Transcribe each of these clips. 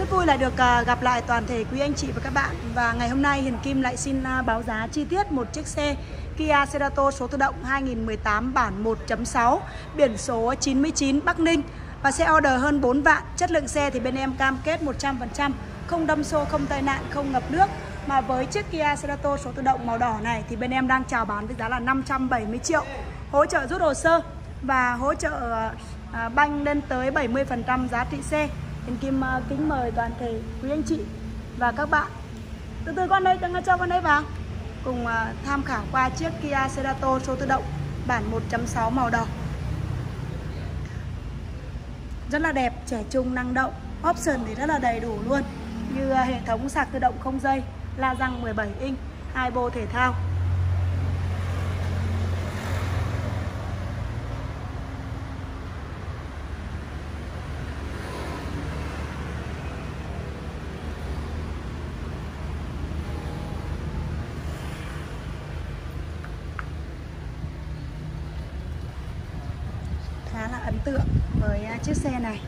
Rất vui lại được gặp lại toàn thể quý anh chị và các bạn. Và ngày hôm nay Hiền Kim lại xin báo giá chi tiết một chiếc xe Kia Cerato số tự động 2018 bản 1.6, biển số 99 Bắc Ninh. Và xe order hơn 4 vạn. Chất lượng xe thì bên em cam kết 100%, không đâm xô, không tai nạn, không ngập nước. Mà với chiếc Kia Cerato số tự động màu đỏ này thì bên em đang chào bán với giá là 570 triệu. Hỗ trợ rút hồ sơ và hỗ trợ banh lên tới 70% giá trị xe. Hiền Kim kính mời toàn thể quý anh chị và các bạn từ từ con đây, cho con đây vào cùng tham khảo qua chiếc Kia Cerato số tự động bản 1.6 màu đỏ. Rất là đẹp, trẻ trung, năng động. Option thì rất là đầy đủ luôn, như hệ thống sạc tự động không dây, la răng 17 inch, 2 bô thể thao. Khá là ấn tượng với chiếc xe này.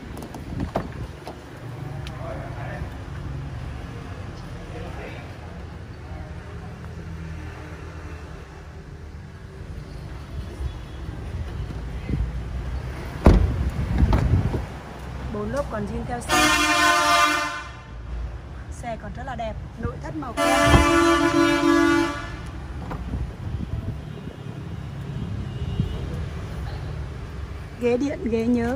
Bốn lốp còn zin theo xe. Xe còn rất là đẹp, nội thất màu kem. Ghế điện, ghế nhớ.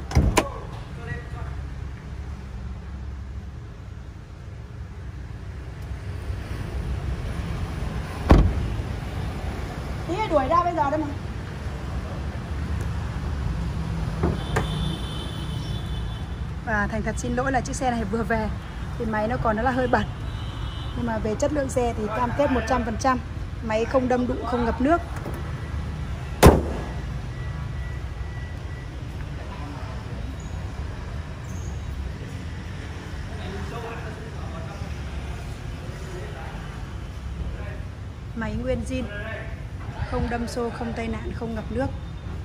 Tí đuổi ra bây giờ đấy mà. Và thành thật xin lỗi là chiếc xe này vừa về thì máy nó còn rất là hơi bẩn. Nhưng mà về chất lượng xe thì cam kết 100%. Máy không đâm đụng, không ngập nước. Máy nguyên zin, không đâm xô, không tai nạn, không ngập nước.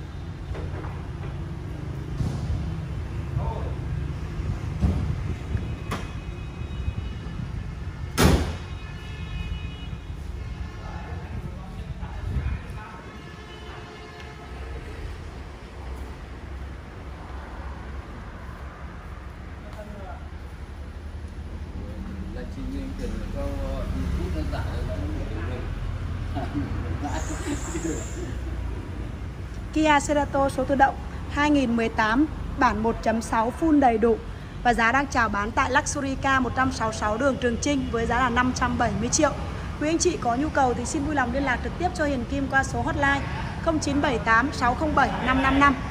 Kia Cerato số tự động 2018 bản 1.6 full đầy đủ và giá đang chào bán tại Luxury Car 166 đường Trường Chinh với giá là 570 triệu. Quý anh chị có nhu cầu thì xin vui lòng liên lạc trực tiếp cho Hiền Kim qua số hotline 0978 607 555.